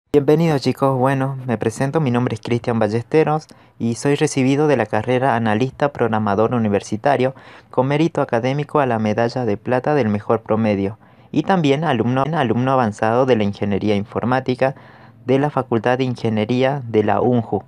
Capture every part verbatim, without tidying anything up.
Bienvenidos chicos, bueno, me presento, mi nombre es Cristian Ballesteros y soy recibido de la carrera Analista Programador Universitario con mérito académico a la medalla de plata del mejor promedio y también alumno, alumno avanzado de la Ingeniería Informática de la Facultad de Ingeniería de la UNJU.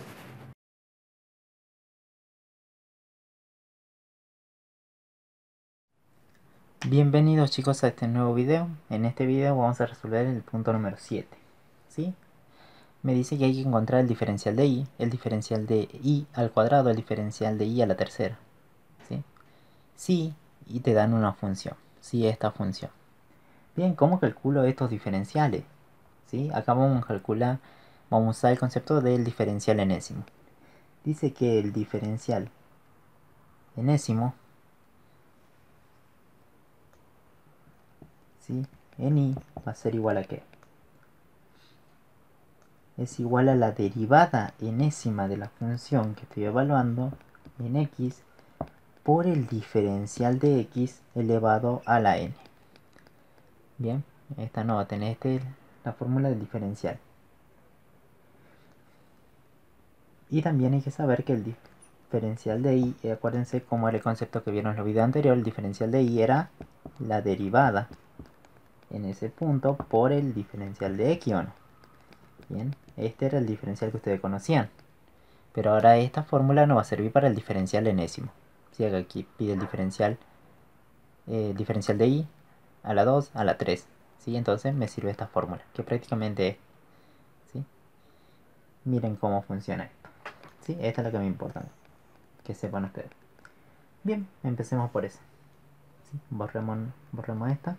Bienvenidos chicos a este nuevo video. En este video vamos a resolver el punto número siete, ¿sí? Me dice que hay que encontrar el diferencial de y, el diferencial de y al cuadrado, el diferencial de y a la tercera, ¿sí? Sí, y te dan una función, sí, esta función. Bien, ¿cómo calculo estos diferenciales? ¿Sí? Acá vamos a calcular, vamos a usar el concepto del diferencial enésimo. Dice que el diferencial enésimo, ¿sí? En y va a ser igual a ¿qué? Es igual a la derivada enésima de la función que estoy evaluando en x por el diferencial de x elevado a la n. Bien, esta no va a tener este, la fórmula del diferencial. Y también hay que saber que el diferencial de y, eh, acuérdense cómo era el concepto que vieron en los videos anteriores, el diferencial de y era la derivada en ese punto por el diferencial de x, ¿o no? Bien, este era el diferencial que ustedes conocían. Pero ahora esta fórmula no va a servir para el diferencial enésimo. Si ¿sí? Aquí pide el diferencial, eh, diferencial de y a la dos, a la tres. ¿Sí? Entonces me sirve esta fórmula, que prácticamente es, ¿sí? Miren cómo funciona esto. ¿Sí? Esta es la que me importa, que sepan ustedes. Bien, empecemos por eso. ¿Sí? Borremos, borremos esta.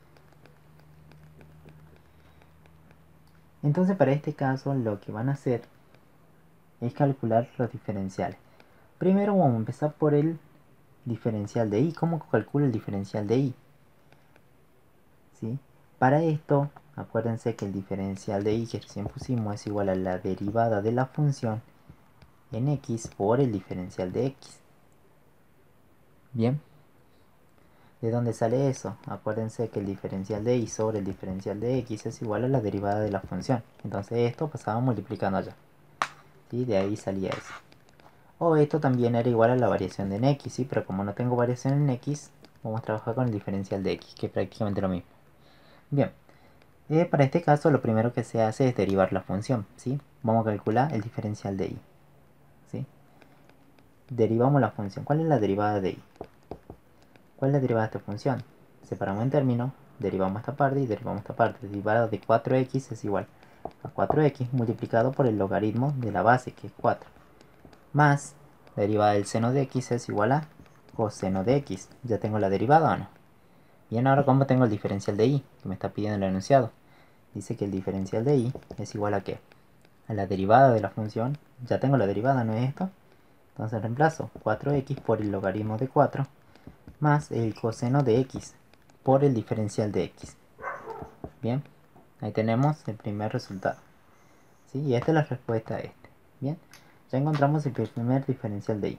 Entonces para este caso lo que van a hacer es calcular los diferenciales. Primero vamos a empezar por el diferencial de y. ¿Cómo calculo el diferencial de y? ¿Sí? Para esto, acuérdense que el diferencial de y que recién pusimos es igual a la derivada de la función en x por el diferencial de x. Bien. ¿De dónde sale eso? Acuérdense que el diferencial de y sobre el diferencial de x es igual a la derivada de la función. Entonces esto pasaba multiplicando allá. ¿Sí? De ahí salía eso. O esto también era igual a la variación de en x, ¿sí? Pero como no tengo variación en x, vamos a trabajar con el diferencial de x, que es prácticamente lo mismo. Bien, eh, para este caso lo primero que se hace es derivar la función, ¿sí? Vamos a calcular el diferencial de y, ¿sí? Derivamos la función. ¿Cuál es la derivada de y? ¿Cuál es la derivada de esta función? Separamos en términos, derivamos esta parte y derivamos esta parte. Derivada de cuatro x es igual a cuatro x multiplicado por el logaritmo de la base, que es cuatro. Más la derivada del seno de x es igual a coseno de x. ¿Ya tengo la derivada o no? Bien, ahora ¿cómo tengo el diferencial de y? Que me está pidiendo el enunciado. Dice que el diferencial de y es igual a ¿qué? A la derivada de la función. Ya tengo la derivada, ¿no es esto? Entonces reemplazo cuatro x por el logaritmo de cuatro más el coseno de x por el diferencial de x. Bien, ahí tenemos el primer resultado. ¿Sí? Y esta es la respuesta a este. Bien, ya encontramos el primer diferencial de y.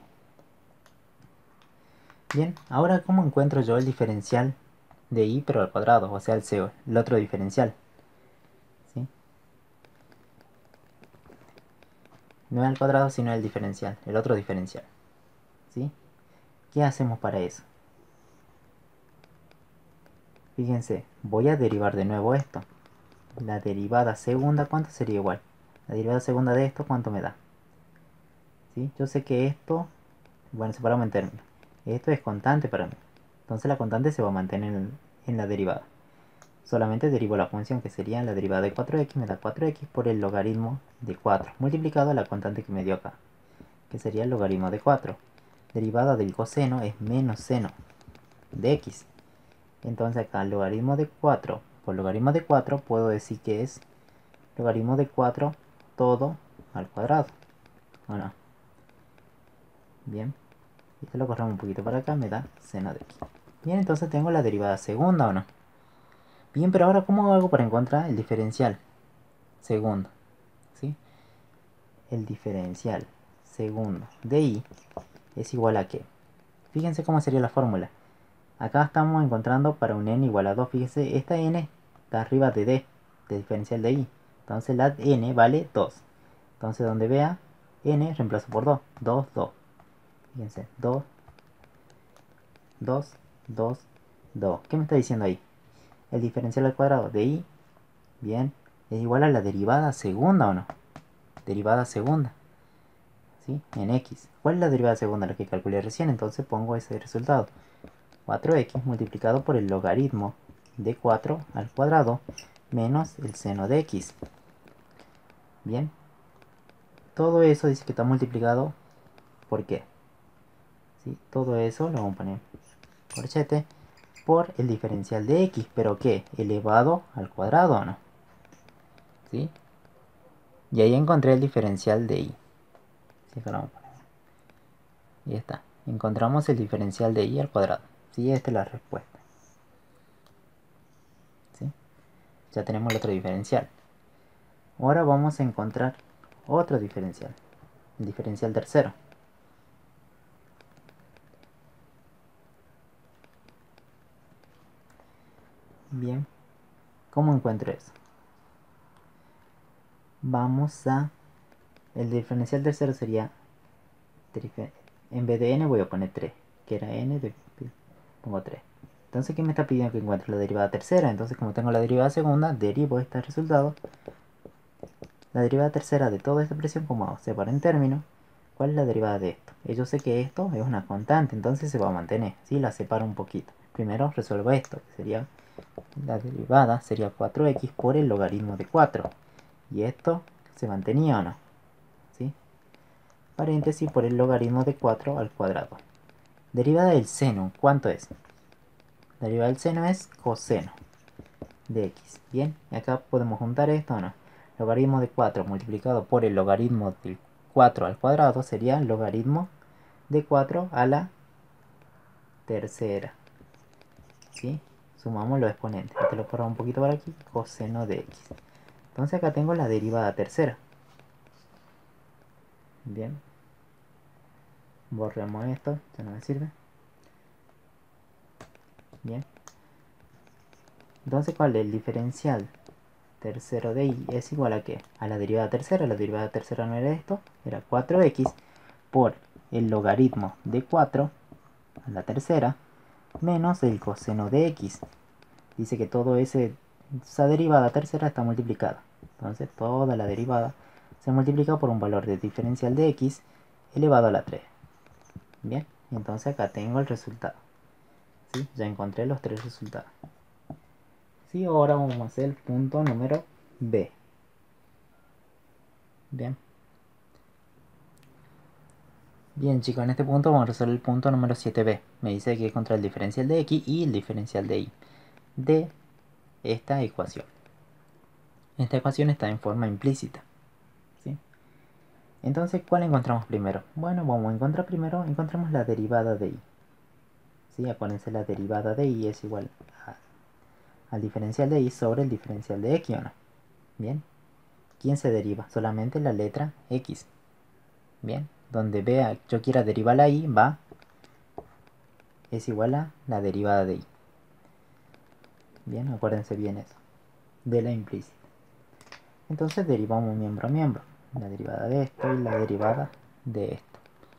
Bien, ahora ¿cómo encuentro yo el diferencial de y pero al cuadrado? O sea, el, el otro diferencial. ¿Sí? No al cuadrado, sino el diferencial, el otro diferencial. ¿Sí? ¿Qué hacemos para eso? Fíjense, voy a derivar de nuevo esto. La derivada segunda, ¿cuánto sería igual? La derivada segunda de esto, ¿cuánto me da? ¿Sí? Yo sé que esto, bueno, separamos en términos. Esto es constante para mí. Entonces la constante se va a mantener en, en la derivada. Solamente derivo la función que sería la derivada de cuatro x, me da cuatro x por el logaritmo de cuatro, multiplicado a la constante que me dio acá, que sería el logaritmo de cuatro. Derivada del coseno es menos seno de x. Entonces acá el logaritmo de cuatro por logaritmo de cuatro puedo decir que es logaritmo de cuatro todo al cuadrado, ¿o no? Bien, y esto lo corremos un poquito para acá, me da seno de x. Bien, entonces tengo la derivada segunda, ¿o no? Bien, pero ahora ¿cómo hago para encontrar el diferencial segundo? ¿Sí? El diferencial segundo de y es igual a ¿qué? Fíjense cómo sería la fórmula. Acá estamos encontrando para un n igual a dos. Fíjense, esta n está arriba de d, de diferencial de y. Entonces la n vale dos. Entonces donde vea n reemplazo por dos. dos, dos. Fíjense, dos, dos, dos, dos. ¿Qué me está diciendo ahí? El diferencial al cuadrado de y, bien, es igual a la derivada segunda, ¿o no? Derivada segunda, ¿sí? En x. ¿Cuál es la derivada segunda? La que calculé recién, entonces pongo ese resultado. cuatro x multiplicado por el logaritmo de cuatro al cuadrado menos el seno de x. Bien. Todo eso dice que está multiplicado. ¿Por qué? ¿Sí? Todo eso lo vamos a poner corchete por el diferencial de x. ¿Pero qué? Elevado al cuadrado, ¿o no? ¿Sí? Y ahí encontré el diferencial de y. ¿Sí? Acá lo vamos a poner. Y está. Encontramos el diferencial de y al cuadrado. ¿Sí? Esta es la respuesta. ¿Sí? Ya tenemos el otro diferencial. Ahora vamos a encontrar otro diferencial. El diferencial tercero. Bien. ¿Cómo encuentro eso? Vamos a... El diferencial tercero sería... En vez de n voy a poner tres. Que era n de... Pongo tres. Entonces, ¿qué me está pidiendo que encuentre la derivada tercera? Entonces, como tengo la derivada segunda, derivo este resultado. La derivada tercera de toda esta expresión, como separo en términos, ¿cuál es la derivada de esto? Y yo sé que esto es una constante, entonces se va a mantener. ¿Sí? La separo un poquito. Primero resuelvo esto, que sería... La derivada sería cuatro x por el logaritmo de cuatro. Y esto se mantenía, ¿o no? ¿Sí? Paréntesis por el logaritmo de cuatro al cuadrado. Derivada del seno, ¿cuánto es? La derivada del seno es coseno de x. Bien, y acá podemos juntar esto, ¿o no? Logaritmo de cuatro multiplicado por el logaritmo del cuatro al cuadrado sería el logaritmo de cuatro a la tercera. ¿Sí? Sumamos los exponentes. Este lo pongo un poquito por aquí. Coseno de x. Entonces acá tengo la derivada tercera. Bien. Borremos esto. Ya no me sirve. Bien. Entonces, ¿cuál es el diferencial tercero de y? Es igual a ¿qué? A la derivada tercera. La derivada tercera no era esto. Era cuatro x por el logaritmo de cuatro a la tercera menos el coseno de x. Dice que todo ese, esa derivada tercera está multiplicada. Entonces toda la derivada se multiplica por un valor de diferencial de x elevado a la tres. Bien, entonces acá tengo el resultado. ¿Sí? Ya encontré los tres resultados. Sí, ahora vamos a hacer el punto número B. Bien. Bien chicos, en este punto vamos a resolver el punto número siete b. Me dice que encontrar el diferencial de x y el diferencial de y de esta ecuación. Esta ecuación está en forma implícita. ¿Sí? Entonces, ¿cuál encontramos primero? Bueno, vamos a encontrar primero, encontramos la derivada de y. ¿Sí? Acuérdense, la derivada de y es igual a, al diferencial de y sobre el diferencial de x, ¿o no? Bien. ¿Quién se deriva? Solamente la letra x. Bien. Donde vea yo quiera derivar la y, va, es igual a la derivada de y. Bien, acuérdense bien eso. De la implícita. Entonces derivamos miembro a miembro. La derivada de esto y la derivada de esto.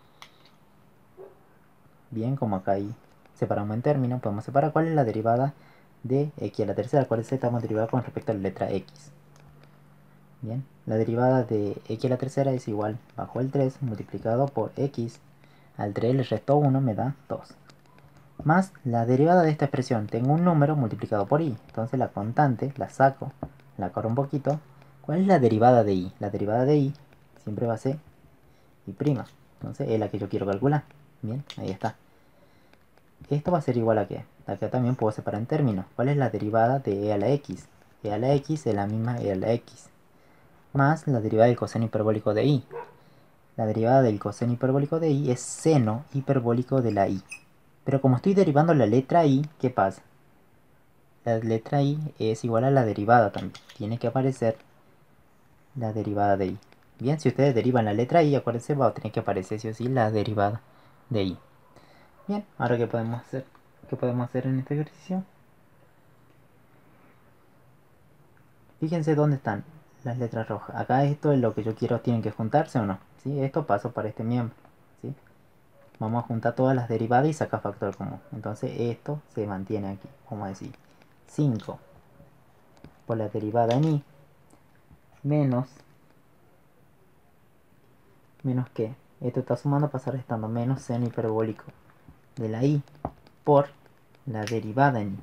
Bien, como acá hay separamos en términos, podemos separar cuál es la derivada de x a la tercera. Cuál es estamos derivada con respecto a la letra x. Bien, la derivada de x a la tercera es igual bajo el tres multiplicado por x al tres le resto uno, me da dos. Más la derivada de esta expresión, tengo un número multiplicado por y. Entonces la constante la saco, la corro un poquito. ¿Cuál es la derivada de y? La derivada de y siempre va a ser y prima. Entonces es la que yo quiero calcular. Bien, ahí está. Esto va a ser igual a ¿qué? Acá también puedo separar en términos. ¿Cuál es la derivada de e a la x? E a la x es la misma e a la x. Más la derivada del coseno hiperbólico de y. La derivada del coseno hiperbólico de y es seno hiperbólico de la y. Pero como estoy derivando la letra y, ¿qué pasa? La letra y es igual a la derivada también. Tiene que aparecer la derivada de y. Bien, si ustedes derivan la letra y, acuérdense, va a tener que aparecer sí o sí la derivada de y. Bien, ahora ¿qué podemos hacer? ¿Qué podemos hacer en este ejercicio? Fíjense dónde están las letras rojas. Acá esto es lo que yo quiero, tienen que juntarse o no, ¿sí? Esto paso para este miembro, ¿sí? Vamos a juntar todas las derivadas y sacar factor común. Entonces esto se mantiene aquí. Vamos a decir cinco por la derivada en y menos, menos que, esto está sumando, pasa restando, menos seno hiperbólico de la y por la derivada en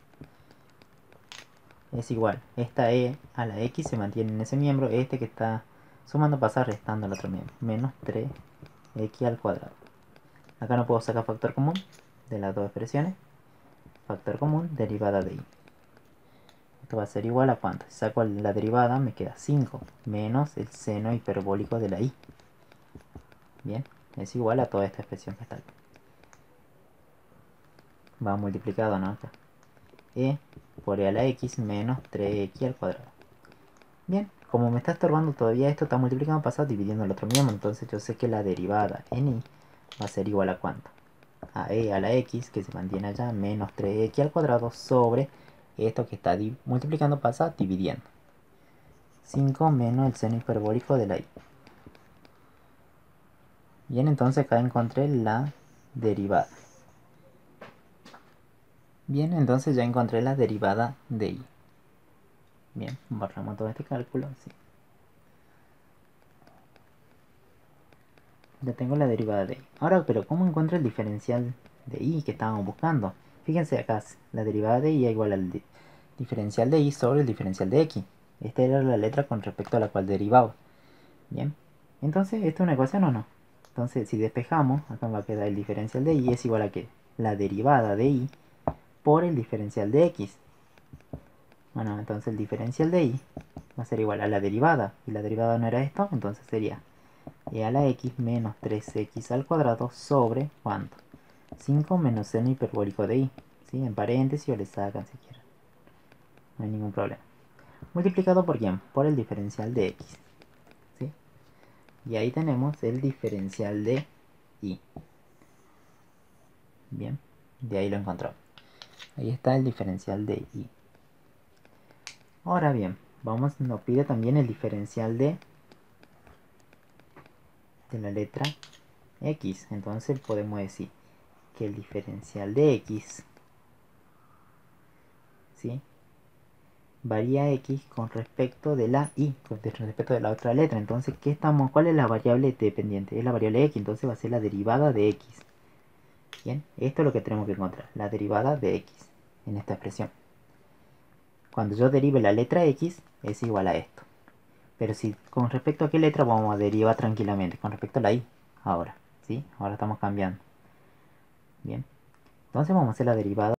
y es igual, esta e a la x se mantiene en ese miembro, este que está sumando pasa restando al otro miembro, menos tres x al cuadrado. Acá no puedo sacar factor común de las dos expresiones, factor común, derivada de y. Esto va a ser igual a cuánto. Si saco la derivada me queda cinco menos el seno hiperbólico de la y. Bien, es igual a toda esta expresión que está aquí. Va multiplicado, ¿no? Acá. E por e a la x menos tres x al cuadrado. Bien, como me está estorbando todavía esto, está multiplicando pasado dividiendo el otro miembro. Entonces yo sé que la derivada en y va a ser igual a cuánto. A e a la x, que se mantiene allá, menos tres x al cuadrado sobre esto que está multiplicando pasa dividiendo. cinco menos el seno hiperbólico de la y. Bien, entonces acá encontré la derivada. Bien, entonces ya encontré la derivada de y. Bien, borramos todo este cálculo. Sí. Ya tengo la derivada de y. Ahora, pero ¿cómo encuentro el diferencial de y que estábamos buscando? Fíjense acá, la derivada de y es igual al diferencial de y sobre el diferencial de x. Esta era la letra con respecto a la cual derivaba. Bien, entonces, ¿esto es una ecuación o no? Entonces, si despejamos, acá va a quedar el diferencial de y es igual a ¿qué? La derivada de y por el diferencial de x. Bueno, entonces el diferencial de y va a ser igual a la derivada. Y la derivada no era esto, entonces sería e a la x menos tres x al cuadrado sobre, ¿cuánto? cinco menos seno hiperbólico de y. ¿Sí? En paréntesis o le sacan si quieren. No hay ningún problema. Multiplicado por quién? Por el diferencial de x. ¿Sí? Y ahí tenemos el diferencial de y. Bien, de ahí lo encontró. Ahí está el diferencial de y. Ahora bien, vamos, nos pide también el diferencial de, de la letra x. Entonces podemos decir que el diferencial de x, ¿sí?, varía x con respecto de la y, con respecto de la otra letra. Entonces, ¿qué estamos? ¿Cuál es la variable dependiente? Es la variable x, entonces va a ser la derivada de x. Bien, esto es lo que tenemos que encontrar, la derivada de x en esta expresión. Cuando yo derive la letra x, es igual a esto. Pero si con respecto a qué letra vamos a derivar tranquilamente, con respecto a la y, ahora, ¿sí? Ahora estamos cambiando. Bien, entonces vamos a hacer la derivada